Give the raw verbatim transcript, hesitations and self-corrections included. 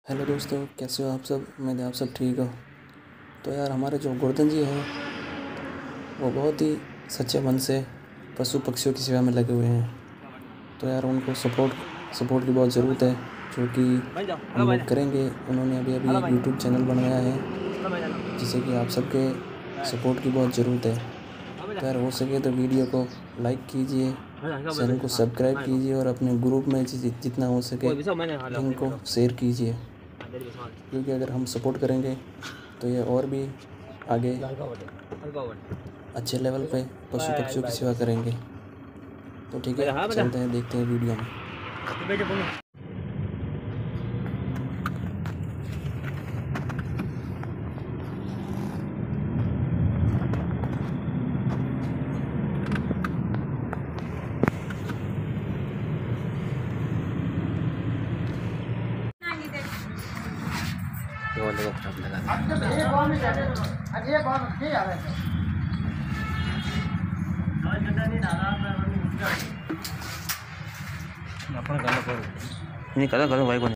Hello दोस्तों, कैसे हो आप सब। उम्मीद है आप सब ठीक हो। तो यार हमारे जो गोवर्धन जी हैं वो बहुत ही सच्चे मन से पशु पक्षियों की सेवा में लगे हुए हैं। तो यार उनको सपोर्ट सपोर्ट की बहुत ज़रूरत है, जो कि हम लोग करेंगे। उन्होंने अभी अभी एक यूट्यूब चैनल बनाया है जिसे कि आप सबके सपोर्ट की बहुत ज़रूरत है। तो यार हो सके तो वीडियो को लाइक कीजिए, चैनल को सब्सक्राइब कीजिए और अपने ग्रुप में जितना हो सके लिंक को शेयर कीजिए, क्योंकि अगर हम सपोर्ट करेंगे तो ये और भी आगे अच्छे लेवल पे पशु पक्षियों की सेवा करेंगे। तो ठीक है, चलते हैं, देखते हैं वीडियो में। ini kata kalau baik